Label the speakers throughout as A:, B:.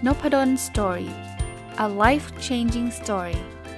A: Nopadon Story. A life-changing story.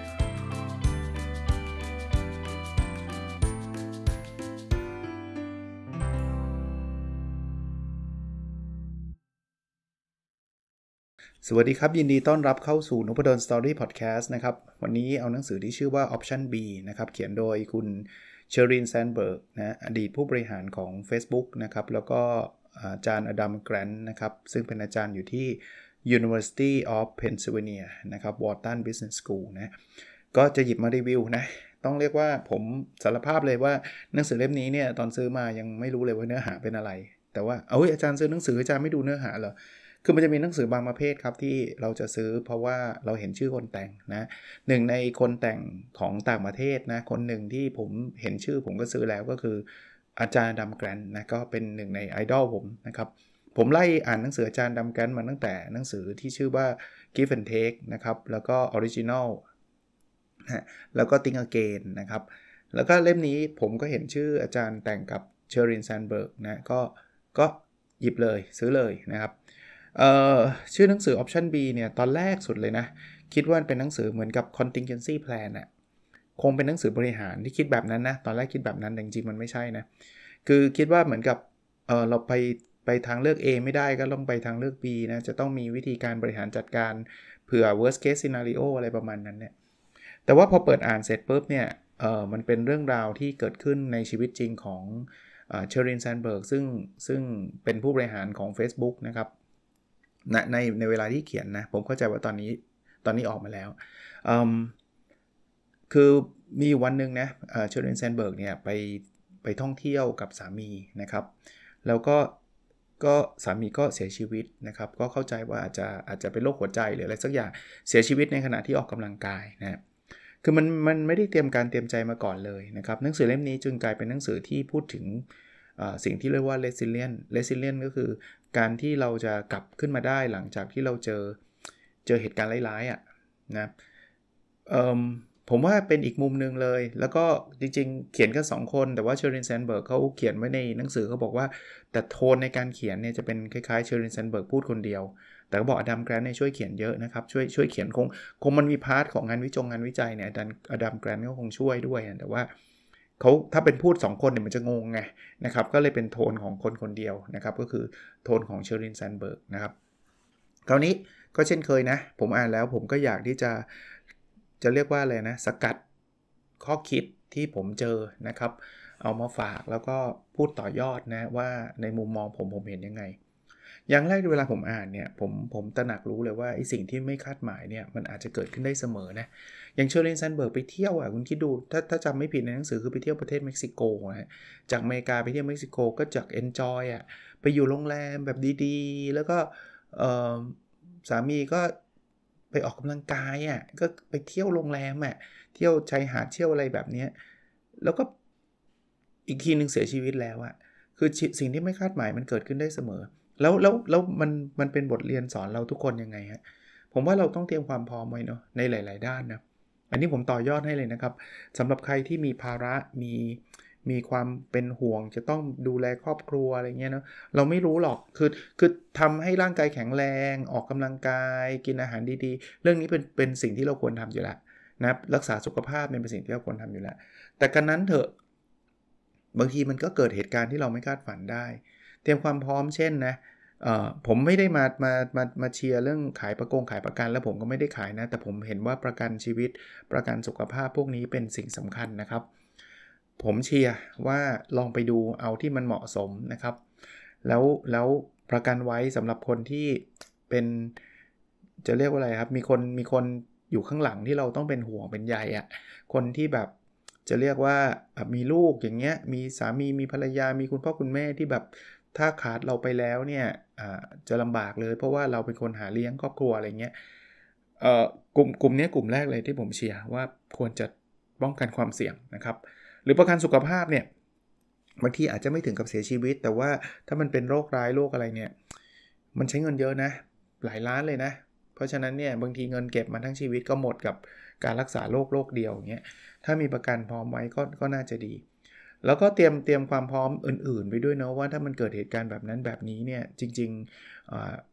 B: สวัสดีครับยินดีต้อนรับเข้าสู่ Nopadon Story Podcast นะครับวันนี้เอาหนังสือที่ชื่อว่า Option B นะครับเขียนโดยคุณเชอริน แซนเบิร์กนะอดีตผู้บริหารของ Facebook นะครับแล้วก็อาจารย์อดัม แกรนท์นะครับซึ่งเป็นอาจารย์อยู่ที่ University of Pennsylvania นะครับ Wharton Business School นะก็จะหยิบมารีวิวนะต้องเรียกว่าผมสารภาพเลยว่าหนังสือเล่มนี้เนี่ยตอนซื้อมายังไม่รู้เลยว่าเนื้อหาเป็นอะไรแต่ว่าอาจารย์ซื้อหนังสืออาจารย์ไม่ดูเนื้อหาเหรอคือมันจะมีหนังสือบางประเภทครับที่เราจะซื้อเพราะว่าเราเห็นชื่อคนแต่งนะหนึ่งในคนแต่งของต่างประเทศนะคนหนึ่งที่ผมเห็นชื่อผมก็ซื้อแล้วก็คืออาจารย์ดัมแกรนท์นะก็เป็นหนึ่งในไอดอลผมนะครับผมไล่อ่านหนังสืออาจารย์ดัมแกรนท์มาตั้งแต่หนังสือที่ชื่อว่า Give and Take นะครับแล้วก็ Original นะแล้วก็ Think Again นะครับแล้วก็เล่มนี้ผมก็เห็นชื่ออาจารย์แต่งกับเชอริน แซนเบิร์กนะก็หยิบเลยซื้อเลยนะครับชื่อหนังสือ Option B เนี่ยตอนแรกสุดเลยนะคิดว่าเป็นหนังสือเหมือนกับ Contingency Plan น่ะคงเป็นหนังสือบริหารที่คิดแบบนั้นนะตอนแรกคิดแบบนั้นแต่จริงๆมันไม่ใช่นะคือคิดว่าเหมือนกับเราไปทางเลือก A ไม่ได้ก็ต้องไปทางเลือก B นะจะต้องมีวิธีการบริหารจัดการเผื่อ worst case scenario อะไรประมาณนั้นเนี่ยแต่ว่าพอเปิดอ่านเสร็จปุ๊บเนี่ยมันเป็นเรื่องราวที่เกิดขึ้นในชีวิตจริงของเชอริน แซนเบิร์กซึ่งเป็นผู้บริหารของ Facebook นะครับในเวลาที่เขียนนะผมเข้าใจว่าตอนนี้ออกมาแล้วคือมีวันนึงนะเชอริน แซนเบิร์กเนี่ยไปท่องเที่ยวกับสามีนะครับแล้วก็สามีก็เสียชีวิตนะครับก็เข้าใจว่าอาจจะเป็นโรคหัวใจหรืออะไรสักอย่างเสียชีวิตในขณะที่ออกกำลังกายนะคือมันไม่ได้เตรียมใจมาก่อนเลยนะครับหนังสือเล่มนี้จึงกลายเป็นหนังสือที่พูดถึงสิ่งที่เรียกว่า resilient ก็คือการที่เราจะกลับขึ้นมาได้หลังจากที่เราเจอเหตุการณ์ร้ายๆนะผมว่าเป็นอีกมุมนึงเลยแล้วก็จริงๆเขียนกัน2คนแต่ว่าเชอริน แซนเบิร์กเขาเขียนไว้ในหนังสือเขาบอกว่าแต่โทนในการเขียนเนี่ยจะเป็นคล้ายๆเชอริน แซนเบิร์กพูดคนเดียวแต่ก็บอกอดัม แกรนท์เนี่ยช่วยเขียนเยอะนะครับช่วยเขียนคงมันมีพาร์ทของงานวิจัยเนี่ยอดัม แกรนท์ก็คงช่วยด้วยแต่ว่าเขาถ้าเป็นพูด2คนเนี่ยมันจะงงไงนะครับก็เลยเป็นโทนของคนเดียวนะครับก็คือโทนของเชอริน แซนเบิร์กนะครับคราวนี้ก็เช่นเคยนะผมอ่านแล้วผมก็อยากที่จะเรียกว่าอะไรนะสกัดข้อคิดที่ผมเจอนะครับเอามาฝากแล้วก็พูดต่อยอดนะว่าในมุมมองผมเห็นยังไงอย่างแรกเวลาผมอ่านเนี่ยผมตระหนักรู้เลยว่าไอ้สิ่งที่ไม่คาดหมายเนี่ยมันอาจจะเกิดขึ้นได้เสมอนะอย่างเชอริน แซนเบิร์กไปเที่ยวคุณคิดดูถ้าจำไม่ผิดในหนังสือคือไปเที่ยวประเทศเม็กซิโกนะจากอเมริกาไปเที่ยวเม็กซิโกก็จากเอนจอยไปอยู่โรงแรมแบบดีๆแล้วก็สามีก็ไปออกกำลังกายก็ไปเที่ยวโรงแรมเที่ยวชายหาดเที่ยวอะไรแบบนี้แล้วก็อีกทีนึงเสียชีวิตแล้วคือสิ่งที่ไม่คาดหมายมันเกิดขึ้นได้เสมอแล้วมันเป็นบทเรียนสอนเราทุกคนยังไงผมว่าเราต้องเตรียมความพร้อมไว้เนาะในหลายๆด้านนะอันนี้ผมต่อยอดให้เลยนะครับสำหรับใครที่มีภาระมีความเป็นห่วงจะต้องดูแลครอบครัวอะไรเงี้ยเนาะเราไม่รู้หรอกคือทำให้ร่างกายแข็งแรงออกกำลังกายกินอาหารดีๆเรื่องนี้เป็นสิ่งที่เราควรทำอยู่แล้วนะรักษาสุขภาพเป็นสิ่งที่เราควรทำอยู่แล้วแต่กันนั้นเถอะบางทีมันก็เกิดเหตุการณ์ที่เราไม่คาดฝันได้เตรียมความพร้อมเช่นนะผมไม่ได้มาเชียร์เรื่องขายประกันแล้วผมก็ไม่ได้ขายนะแต่ผมเห็นว่าประกันชีวิตประกันสุขภาพพวกนี้เป็นสิ่งสำคัญนะครับผมเชียร์ว่าลองไปดูเอาที่มันเหมาะสมนะครับแล้วประกันไว้สำหรับคนที่เป็นจะเรียกว่าอะไรครับมีคนอยู่ข้างหลังที่เราต้องเป็นห่วงเป็นใยคนที่แบบจะเรียกว่ามีลูกอย่างเงี้ยมีสามีมีภรรยามีคุณพ่อคุณแม่ที่แบบถ้าขาดเราไปแล้วเนี่ยจะลำบากเลยเพราะว่าเราเป็นคนหาเลี้ยงครอบครัวอะไรเงี้ยกลุ่มนี้กลุ่มแรกเลยที่ผมเชียร์ว่าควรจะป้องกันความเสี่ยงนะครับหรือประกันสุขภาพเนี่ยบางทีอาจจะไม่ถึงกับเสียชีวิตแต่ว่าถ้ามันเป็นโรคร้ายโรคอะไรเนี่ยมันใช้เงินเยอะนะหลายล้านเลยนะเพราะฉะนั้นเนี่ยบางทีเงินเก็บมาทั้งชีวิตก็หมดกับการรักษาโรคเดียวอย่างเงี้ยถ้ามีประกันพร้อมไว้ก็น่าจะดีแล้วก็เตรียมความพร้อมอื่นๆไปด้วยนะว่าถ้ามันเกิดเหตุการณ์แบบนั้นแบบนี้เนี่ยจริง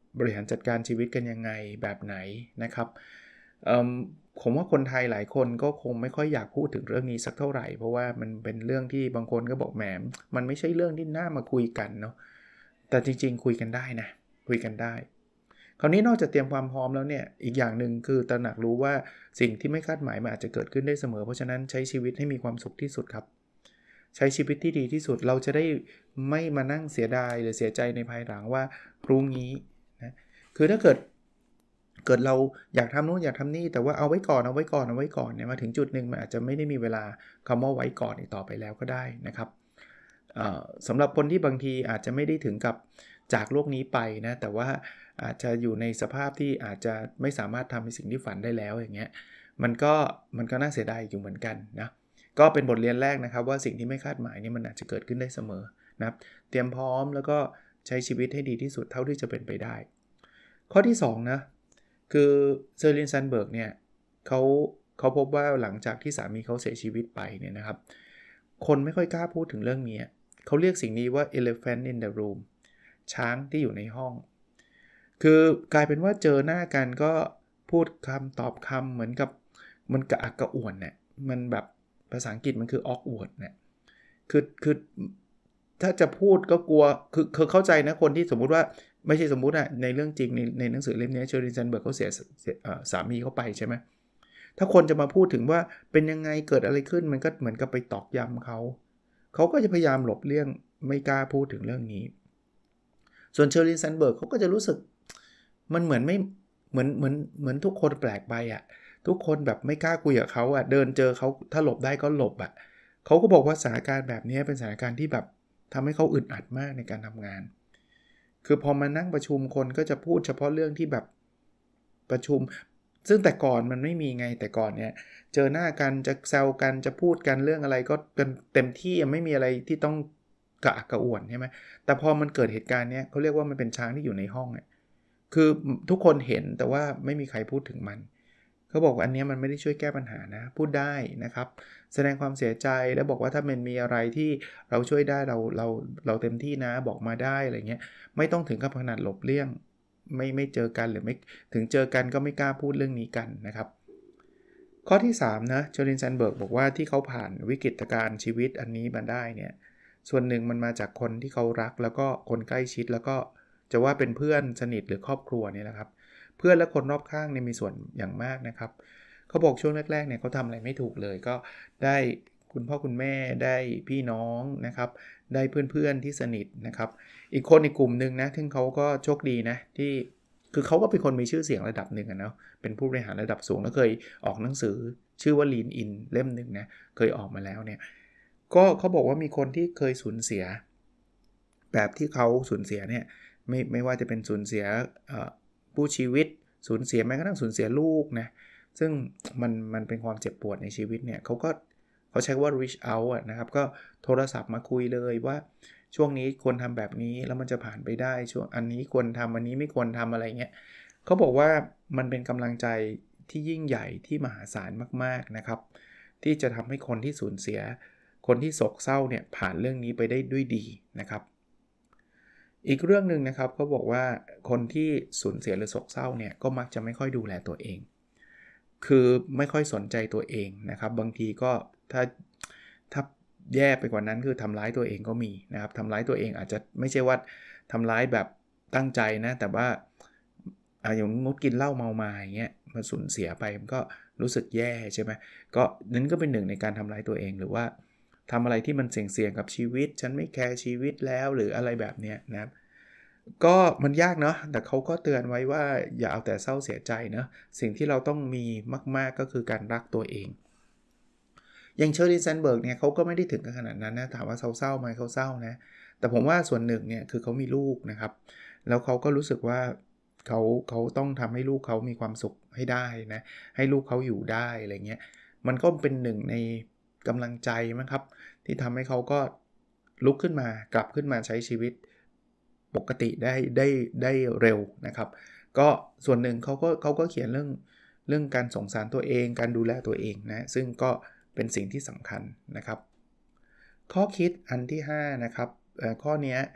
B: บริหารจัดการชีวิตกันยังไงแบบไหนนะครับผมว่าคนไทยหลายคนก็คงไม่ค่อยอยากพูดถึงเรื่องนี้สักเท่าไหร่เพราะว่ามันเป็นเรื่องที่บางคนก็บอกแหมมันไม่ใช่เรื่องที่น่ามาคุยกันเนาะแต่จริงๆคุยกันได้นะคุยกันได้คราวนี้นอกจากเตรียมความพร้อมแล้วเนี่ยอีกอย่างนึงคือตระหนักรู้ว่าสิ่งที่ไม่คาดหมายมันอาจจะเกิดขึ้นได้เสมอเพราะฉะนั้นใช้ชีวิตให้มีความสุขที่สุดครับใช้ชีวิตที่ดีที่สุดเราจะได้ไม่มานั่งเสียดายหรือเสียใจในภายหลังว่าพรุ่งนี้นะคือถ้าเกิดเราอยากทำนู่นอยากทำนี่แต่ว่าเอาไว้ก่อนเนี่ยมาถึงจุดหนึ่งมันอาจจะไม่ได้มีเวลาคำว่าไว้ก่อนอีกต่อไปแล้วก็ได้นะครับสำหรับคนที่บางทีอาจจะไม่ได้ถึงกับจากโลกนี้ไปนะแต่ว่าอาจจะอยู่ในสภาพที่อาจจะไม่สามารถทำในสิ่งที่ฝันได้แล้วอย่างเงี้ยมันก็น่าเสียดายอยู่เหมือนกันนะก็เป็นบทเรียนแรกนะครับว่าสิ่งที่ไม่คาดหมายนี่มันอาจจะเกิดขึ้นได้เสมอนะครับเตรียมพร้อมแล้วก็ใช้ชีวิตให้ดีที่สุดเท่าที่จะเป็นไปได้ข้อที่2นะคือเซอร์ลิน แซนเบิร์กเนี่ยเขาพบว่าหลังจากที่สามีเขาเสียชีวิตไปเนี่ยนะครับคนไม่ค่อยกล้าพูดถึงเรื่องนี้เขาเรียกสิ่งนี้ว่า elephant in the room ช้างที่อยู่ในห้องคือกลายเป็นว่าเจอหน้ากันก็พูดคำตอบคำเหมือนกับมันกระอักกระอ่วนเนี่ยมันแบบภาษาอังกฤษมันคือ awkward เนี่ยคือถ้าจะพูดก็กลัวคือเข้าใจนะคนที่สมมุติว่าไม่ใช่สมมุติอะในเรื่องจริงในหนังสือเล่มนี้เชอริน แซนเบิร์กเขาเสียสามีเขาไปใช่ไหมถ้าคนจะมาพูดถึงว่าเป็นยังไงเกิดอะไรขึ้นมันก็เหมือนกับไปตอกย้ำเขาก็จะพยายามหลบเลี่ยงไม่กล้าพูดถึงเรื่องนี้ส่วนเชอริน แซนเบิร์กเขาก็จะรู้สึกมันเหมือนไม่เหมือนทุกคนแปลกไปอ่ะทุกคนแบบไม่กล้าคุยกับเขาอ่ะเดินเจอเขาถ้าหลบได้ก็หลบอ่ะเขาก็บอกว่าสถานการณ์แบบนี้เป็นสถานการณ์ที่แบบทำให้เขาอึดอัดมากในการทำงานคือพอมานั่งประชุมคนก็จะพูดเฉพาะเรื่องที่แบบประชุมซึ่งแต่ก่อนมันไม่มีไงแต่ก่อนเนี่ยเจอหน้ากันจะแซวกันจะพูดกันเรื่องอะไรก็กันเต็มที่ไม่มีอะไรที่ต้องกระอักกระอ่วนใช่ไหมแต่พอมันเกิดเหตุการณ์เนี้ยเขาเรียกว่ามันเป็นช้างที่อยู่ในห้องเนี่ยคือทุกคนเห็นแต่ว่าไม่มีใครพูดถึงมันเขาบอกว่าอันนี้มันไม่ได้ช่วยแก้ปัญหานะพูดได้นะครับแสดงความเสียใจแล้วบอกว่าถ้ามันมีอะไรที่เราช่วยได้เราเต็มที่นะบอกมาได้อะไรเงี้ยไม่ต้องถึงกับขนาดหลบเลี่ยงไม่เจอกันหรือไม่ถึงเจอกันก็ไม่กล้าพูดเรื่องนี้กันนะครับข้อที่3นะเชอริน แซนเบิร์กบอกว่าที่เขาผ่านวิกฤตการณ์ชีวิตอันนี้มาได้เนี่ยส่วนหนึ่งมันมาจากคนที่เขารักแล้วก็คนใกล้ชิดแล้วก็จะว่าเป็นเพื่อนสนิทหรือครอบครัวเนี่ยนะครับเพื่อนและคนรอบข้างเนี่ยมีส่วนอย่างมากนะครับเขาบอกช่วงแรกๆเนี่ยเขาทำอะไรไม่ถูกเลยก็ได้คุณพ่อคุณแม่ได้พี่น้องนะครับได้เพื่อนๆที่สนิทนะครับอีกคนอีกกลุ่มนึงนะซึ่งเขาก็โชคดีนะที่คือเขาก็เป็นคนมีชื่อเสียงระดับหนึ่งอะเนาะเป็นผู้บริหารระดับสูงแล้วเคยออกหนังสือชื่อว่า Lean In เล่มนึงนะเคยออกมาแล้วเนี่ยก็เขาบอกว่ามีคนที่เคยสูญเสียแบบที่เขาสูญเสียเนี่ยไม่ว่าจะเป็นสูญเสียผู้ชีวิตสูญเสียแม้กระทั่งสูญเสียลูกนะซึ่งมันเป็นความเจ็บปวดในชีวิตเนี่ยเขาใช้ว่า reach out นะครับก็โทรศัพท์มาคุยเลยว่าช่วงนี้ควรทำแบบนี้แล้วมันจะผ่านไปได้ช่วงอันนี้ควรทำอันนี้ไม่ควรทำอะไรเงี้ยเขาบอกว่ามันเป็นกำลังใจที่ยิ่งใหญ่ที่มหาศาลมากๆนะครับที่จะทำให้คนที่สูญเสียคนที่โศกเศร้าเนี่ยผ่านเรื่องนี้ไปได้ด้วยดีนะครับอีกเรื่องนึงนะครับเขาบอกว่าคนที่สูญเสียหรือโศกเศร้าเนี่ยก็มักจะไม่ค่อยดูแลตัวเองคือไม่ค่อยสนใจตัวเองนะครับบางทีก็ถ้าแย่ไปกว่านั้นคือทำร้ายตัวเองก็มีนะครับทำร้ายตัวเองอาจจะไม่ใช่ว่าทำร้ายแบบตั้งใจนะแต่ว่าอย่างงดกินเหล้าเมามาอย่างเงี้ยมาสูญเสียไปมันก็รู้สึกแย่ใช่ไหมก็นั้นก็เป็นหนึ่งในการทำร้ายตัวเองหรือว่าทำอะไรที่มันเสี่ยงกับชีวิตฉันไม่แคร์ชีวิตแล้วหรืออะไรแบบเนี้ยนะครับก็มันยากเนาะแต่เขาก็เตือนไว้ว่าอย่าเอาแต่เศร้าเสียใจเนาะสิ่งที่เราต้องมีมากๆก็คือการรักตัวเองอย่างเชอริน แซนเบิร์กเนี่ยเขาก็ไม่ได้ถึงขนาดนั้นนะถามว่าเศร้าไหมเขาเศร้านะแต่ผมว่าส่วนหนึ่งเนี่ยคือเขามีลูกนะครับแล้วเขาก็รู้สึกว่าเขาต้องทำให้ลูกเขามีความสุขให้ได้นะให้ลูกเขาอยู่ได้อะไรเงี้ยมันก็เป็นหนึ่งในกำลังใจมั้งครับที่ทำให้เขาก็ลุกขึ้นมากลับขึ้นมาใช้ชีวิตปกติได้เร็วนะครับก็ส่วนหนึ่งเขาก็เขียนเรื่องการสงสารตัวเองการดูแลตัวเองนะซึ่งก็เป็นสิ่งที่สำคัญนะครับข้อคิดอันที่5นะครับข้อนี้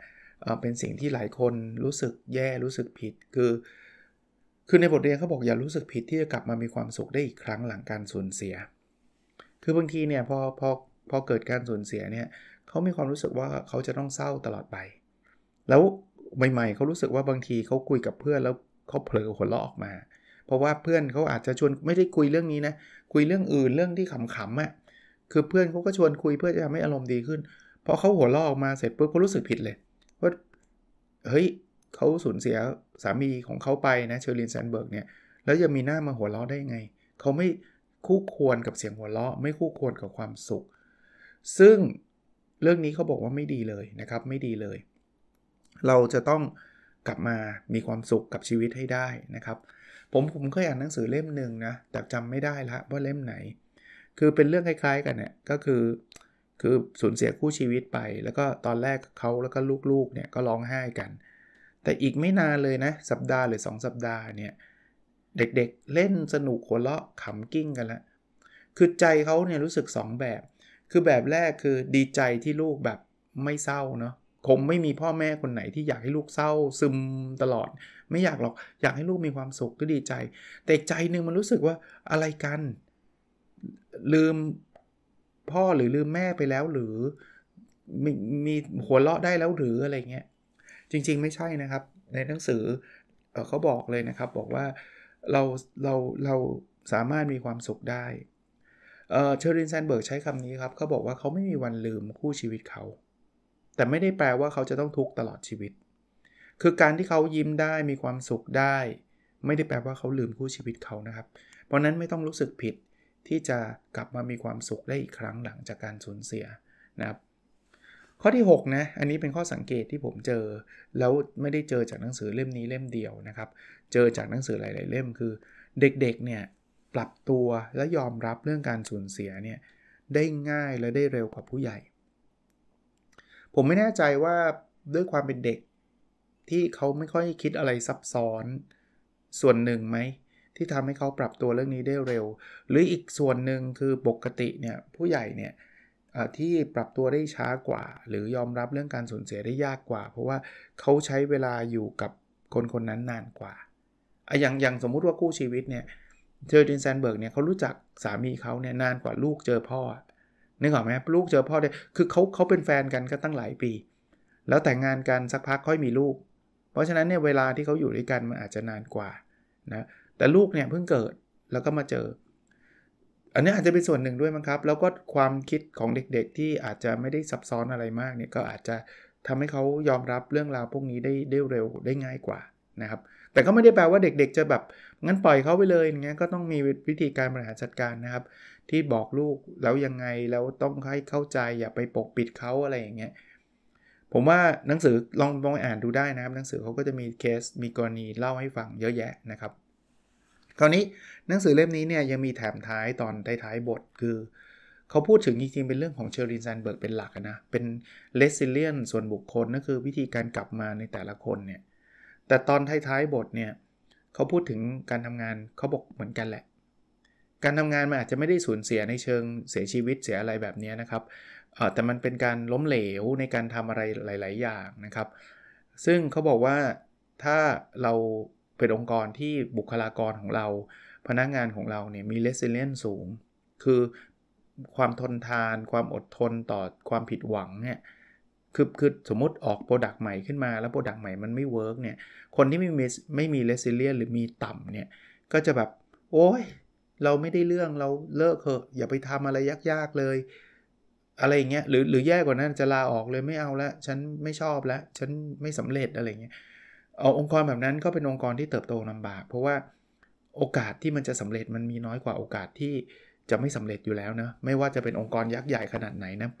B: เป็นสิ่งที่หลายคนรู้สึกแย่รู้สึกผิดคือในบทเรียนเขาบอกอย่ารู้สึกผิดที่จะกลับมามีความสุขได้อีกครั้งหลังการสูญเสียคือบางทีเนี่ยพอเกิดการสูญเสียเนี่ยเขามีความรู้สึกว่าเขาจะต้องเศร้าตลอดไปแล้วใหม่ๆเขารู้สึกว่าบางทีเขาคุยกับเพื่อนแล้วเขาเผลอหัวเราะออกมาเพราะว่าเพื่อนเขาอาจจะชวนไม่ได้คุยเรื่องนี้นะคุยเรื่องอื่นเรื่องที่ขำๆอ่ะคือเพื่อนเขาก็ชวนคุยเพื่อจะทำให้อารมณ์ดีขึ้นพอเขาหัวเราะออกมาเสร็จปุ๊บเขารู้สึกผิดเลยว่าเฮ้ยเขาสูญเสียสามีของเขาไปนะเชอรินแซนเบิร์กเนี่ยแล้วจะมีหน้ามาหัวเราะได้ยังไงเขาไม่คู่ควรกับเสียงหัวเราะไม่คู่ควรกับความสุขซึ่งเรื่องนี้เขาบอกว่าไม่ดีเลยนะครับไม่ดีเลยเราจะต้องกลับมามีความสุขกับชีวิตให้ได้นะครับผมเคยอ่านหนังสือเล่มนึงนะแต่จำไม่ได้ละว่าเล่มไหนคือเป็นเรื่องคล้ายๆกันเนี่ยก็คือสูญเสียคู่ชีวิตไปแล้วก็ตอนแรกเขาแล้วก็ลูกๆเนี่ยก็ร้องไห้กันแต่อีกไม่นานเลยนะสัปดาห์หรือ2สัปดาห์เนี่ยเด็กๆเล่นสนุกหัวเราะขำกิ้งกันแล้วคือใจเขาเนี่ยรู้สึก2แบบคือแบบแรกคือดีใจที่ลูกแบบไม่เศร้าเนาะคงไม่มีพ่อแม่คนไหนที่อยากให้ลูกเศร้าซึมตลอดไม่อยากหรอกอยากให้ลูกมีความสุขก็ดีใจแต่อีกใจนึงมันรู้สึกว่าอะไรกันลืมพ่อหรือลืมแม่ไปแล้วหรือมีหัวเราะได้แล้วหรืออะไรเงี้ยจริงๆไม่ใช่นะครับในหนังสือเขาบอกเลยนะครับบอกว่าเราสามารถมีความสุขได้เชอรินแซนเบิร์กใช้คำนี้ครับเขาบอกว่าเขาไม่มีวันลืมคู่ชีวิตเขาแต่ไม่ได้แปลว่าเขาจะต้องทุกข์ตลอดชีวิตคือการที่เขายิ้มได้มีความสุขได้ไม่ได้แปลว่าเขาลืมคู่ชีวิตเขานะครับเพราะนั้นไม่ต้องรู้สึกผิดที่จะกลับมามีความสุขได้อีกครั้งหลังจากการสูญเสียนะครับข้อที่6นะอันนี้เป็นข้อสังเกตที่ผมเจอแล้วไม่ได้เจอจากหนังสือเล่มนี้เล่มเดียวนะครับเจอจากหนังสือหลายๆเล่มคือเด็กๆเนี่ยปรับตัวและยอมรับเรื่องการสูญเสียเนี่ยได้ง่ายและได้เร็วกว่าผู้ใหญ่ผมไม่แน่ใจว่าด้วยความเป็นเด็กที่เขาไม่ค่อยคิดอะไรซับซ้อนส่วนหนึ่งไหมที่ทำให้เขาปรับตัวเรื่องนี้ได้เร็วหรืออีกส่วนหนึ่งคือปกติเนี่ยผู้ใหญ่เนี่ยที่ปรับตัวได้ช้ากว่าหรือยอมรับเรื่องการสูญเสียได้ยากกว่าเพราะว่าเขาใช้เวลาอยู่กับคนนั้นนานกว่าอย่างสมมุติว่าคู่ชีวิตเนี่ยเชอรินแซนเบิร์กเนี่ยเขารู้จักสามีเขาเนี่ยนานกว่าลูกเจอพ่อนึกออกไหมลูกเจอพ่อเนี่ยคือเขาเป็นแฟนกันก็ตั้งหลายปีแล้วแต่งงานกันสักพักค่อยมีลูกเพราะฉะนั้นเนี่ยเวลาที่เขาอยู่ด้วยกันมันอาจจะนานกว่านะแต่ลูกเนี่ยเพิ่งเกิดแล้วก็มาเจออันนี้อาจจะเป็นส่วนหนึ่งด้วยมั้งครับแล้วก็ความคิดของเด็กๆที่อาจจะไม่ได้ซับซ้อนอะไรมากเนี่ยก็อาจจะทำให้เขายอมรับเรื่องราวพวกนี้ได้เร็วได้ง่ายกว่านะครับแต่ก็ไม่ได้แปลว่าเด็กๆจะแบบงั้นปล่อยเขาไปเลยอย่างเงี้ยก็ต้องมีวิธีการบริหารจัดการนะครับที่บอกลูกแล้วยังไงแล้วต้องให้เข้าใจอย่าไปปกปิดเขาอะไรอย่างเงี้ยผมว่าหนังสือลองอ่านดูได้นะครับหนังสือเขาก็จะมีเคสมีกรณีเล่าให้ฟังเยอะแยะนะครับคราวนี้หนังสือเล่มนี้เนี่ยยังมีแถมท้ายตอนท้ายๆบทคือเขาพูดถึงจริงๆเป็นเรื่องของเชอรินแซนเบิร์กเป็นหลักนะเป็นเรซิเลียนส่วนบุคคลนั่นคือวิธีการกลับมาในแต่ละคนเนี่ยแต่ตอนท้ายๆบทเนี่ยเขาพูดถึงการทำงานเขาบอกเหมือนกันแหละการทำงานมันอาจจะไม่ได้สูญเสียในเชิงเสียชีวิตเสียอะไรแบบนี้นะครับแต่มันเป็นการล้มเหลวในการทำอะไรหลายๆอย่างนะครับซึ่งเขาบอกว่าถ้าเราเป็นองค์กรที่บุคลากรของเราพนักงานของเราเนี่ยมี resilience สูงคือความทนทานความอดทนต่อความผิดหวังเนี่ยคือสมมุติออก product ใหม่ขึ้นมาแล้ว product ใหม่มันไม่เวิร์กเนี่ยคนที่ไม่มี resilience หรือมีต่ำเนี่ยก็จะแบบโอ๊ยเราไม่ได้เรื่องเราเลิกเถอะอย่าไปทำอะไรยากๆเลยอะไรอย่างเงี้ยหรือแย่กว่านั้นจะลาออกเลยไม่เอาแล้วฉันไม่ชอบแล้วฉันไม่สำเร็จอะไรเงี้ยองค์กรแบบนั้นก็เป็นองค์กรที่เติบโตลำบากเพราะว่าโอกาสที่มันจะสำเร็จมันมีน้อยกว่าโอกาสที่จะไม่สำเร็จอยู่แล้วนะไม่ว่าจะเป็นองค์กรยักษ์ใหญ่ขนาดไหนนะ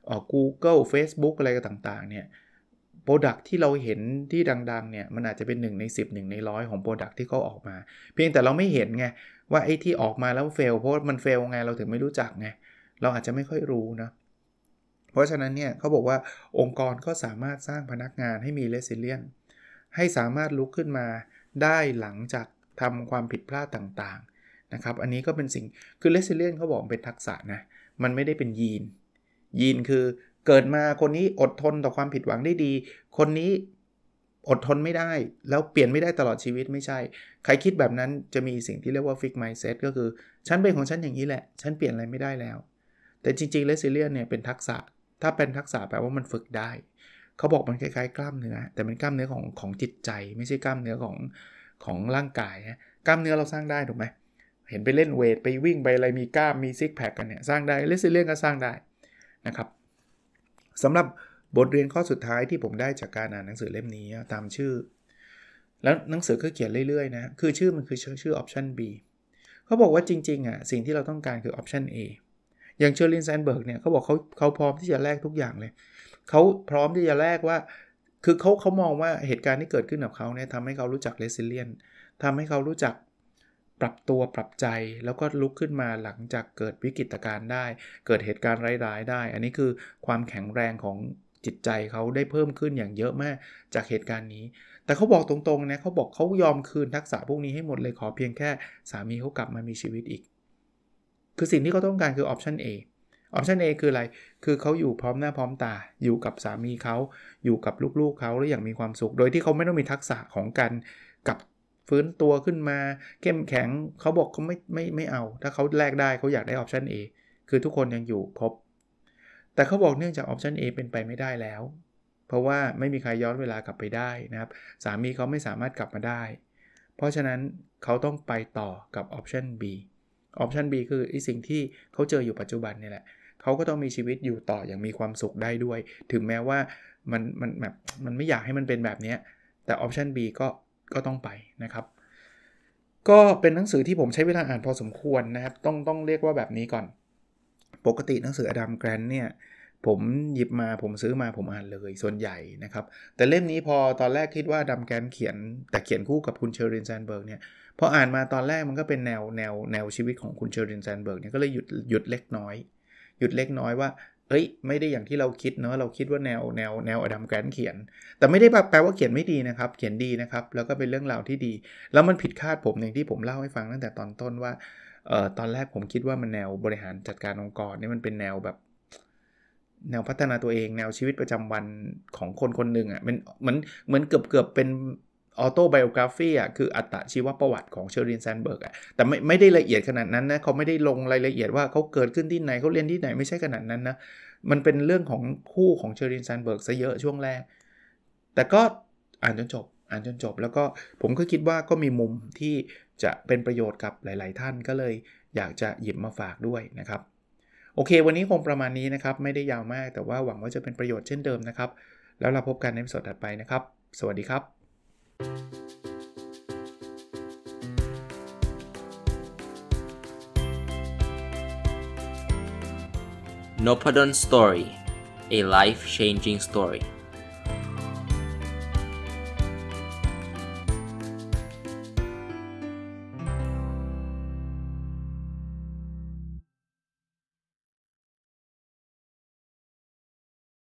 B: Google Facebook อะไรต่างๆเนี่ย Product ที่เราเห็นที่ดังๆเนี่ยมันอาจจะเป็น1ใน10 1ใน100ของ Product ที่เขาออกมาเพียงแต่เราไม่เห็นไงว่าไอ้ที่ออกมาแล้วเฟลเพราะมันเฟลไงเราถึงไม่รู้จักไงเราอาจจะไม่ค่อยรู้นะเพราะฉะนั้นเนี่ยเขาบอกว่าองค์กรก็สามารถสร้างพนักงานให้มี resilience ให้สามารถลุกขึ้นมาได้หลังจากทำความผิดพลาดต่างๆนะครับอันนี้ก็เป็นสิ่งคือ resilience เขาบอกเป็นทักษะนะมันไม่ได้เป็นยีนคือเกิดมาคนนี้อดทนต่อความผิดหวังได้ดีคนนี้อดทนไม่ได้แล้วเปลี่ยนไม่ได้ตลอดชีวิตไม่ใช่ใครคิดแบบนั้นจะมีสิ่งที่เรียกว่า fixed mindset ก็คือฉันเป็นของฉันอย่างนี้แหละฉันเปลี่ยนอะไรไม่ได้แล้วแต่จริงๆ resilience เนี่ยเป็นทักษะถ้าเป็นทักษะแปลว่ามันฝึกได้เขาบอกมันคล้ายๆกล้ามเนื้อแต่เป็นกล้ามเนื้อของจิตใจไม่ใช่กล้ามเนื้อของร่างกายนะกล้ามเนื้อเราสร้างได้ถูกไหมเห็นไปเล่นเวทไปวิ่งไปอะไรมีกล้ามมีซิกแพคกันเนี่ยสร้างได้ resilience ก็สร้างได้นะครับสำหรับบทเรียนข้อสุดท้ายที่ผมได้จากการอ่านหนังสือเล่มนี้ตามชื่อแล้วหนังสือก็เขียนเรื่อยๆนะคือชื่อมันคือชื่อ option B เขาบอกว่าจริงๆสิ่งที่เราต้องการคือ option A อย่างเชอร์ลิน แซนเบิร์กเนี่ยเขาบอกเขาพร้อมที่จะแลกทุกอย่างเลยเขาพร้อมที่จะแลกว่าคือเขามองว่าเหตุการณ์ที่เกิดขึ้นกับเขาเนี่ยทำให้เขารู้จัก resilience ทำให้เขารู้จักปรับตัวปรับใจแล้วก็ลุกขึ้นมาหลังจากเกิดวิกฤตการณ์ได้เกิดเหตุการณ์ร้ายๆได้อันนี้คือความแข็งแรงของจิตใจเขาได้เพิ่มขึ้นอย่างเยอะมากจากเหตุการณ์นี้แต่เขาบอกตรงๆนะเขาบอกเขายอมคืนทักษะพวกนี้ให้หมดเลยขอเพียงแค่สามีเขากลับมามีชีวิตอีกคือสิ่งที่เขาต้องการคือ option A option A คืออะไรคือเขาอยู่พร้อมหน้าพร้อมตาอยู่กับสามีเขาอยู่กับลูกๆเขาแล้วอย่างมีความสุขโดยที่เขาไม่ต้องมีทักษะของการกับฟื้นตัวขึ้นมาเข้มแข็งเขาบอกเขาไม่เอาถ้าเขาแลกได้เขาอยากได้ option A คือทุกคนยังอยู่ครบแต่เขาบอกเนื่องจาก option A เป็นไปไม่ได้แล้วเพราะว่าไม่มีใครย้อนเวลากลับไปได้นะครับสามีเขาไม่สามารถกลับมาได้เพราะฉะนั้นเขาต้องไปต่อกับ option B option B คือไอ้สิ่งที่เขาเจออยู่ปัจจุบันนี่แหละเขาก็ต้องมีชีวิตอยู่ต่ออย่างมีความสุขได้ด้วยถึงแม้ว่ามันไม่อยากให้มันเป็นแบบนี้แต่ option B ก็ต้องไปนะครับก็เป็นหนังสือที่ผมใช้เวลาอ่านพอสมควรนะครับต้องเรียกว่าแบบนี้ก่อนปกติหนังสืออดัม แกรนท์เนี่ยผมหยิบมาผมซื้อมาผมอ่านเลยส่วนใหญ่นะครับแต่เล่มนี้พอตอนแรกคิดว่าอดัม แกรนท์เขียนคู่กับคุณเชอริน แซนเบิร์กเนี่ยพออ่านมาตอนแรกมันก็เป็นแนวชีวิตของคุณเชอริน แซนเบิร์กเนี่ยก็เลยหยุดเล็กน้อยว่าเอ้ยไม่ได้อย่างที่เราคิดเนาะเราคิดว่าแนวอดัม แกรนท์เขียนแต่ไม่ได้แปลว่าเขียนไม่ดีนะครับเขียนดีนะครับแล้วก็เป็นเรื่องราวที่ดีแล้วมันผิดคาดผมอย่างที่ผมเล่าให้ฟังตั้งแต่ตอนต้นว่าตอนแรกผมคิดว่ามันแนวบริหารจัดการองค์กรนี่มันเป็นแนวแบบแนวพัฒนาตัวเองแนวชีวิตประจำวันของคนหนึ่งมันเหมือนเกือบเป็นออโตไบโอกราฟีคืออัตชีวประวัติของเชอริน แซนเบิร์กแต่ไม่ได้ละเอียดขนาดนั้นนะเขาไม่ได้ลงรายละเอียดว่าเขาเกิดขึ้นที่ไหนเขาเรียนที่ไหนไม่ใช่ขนาดนั้นนะมันเป็นเรื่องของคู่ของเชอริน แซนเบิร์กซะเยอะช่วงแรกแต่ก็อ่านจนจบแล้วก็ผมก็คิดว่าก็มีมุมที่จะเป็นประโยชน์กับหลายๆท่านก็เลยอยากจะหยิบมาฝากด้วยนะครับโอเควันนี้คงประมาณนี้นะครับไม่ได้ยาวมากแต่ว่าหวังว่าจะเป็นประโยชน์เช่นเดิมนะครับแล้วเราพบกันในตอนถัดไปนะครับสวัสดีครับ
C: Nopadon Story, a life-changing story.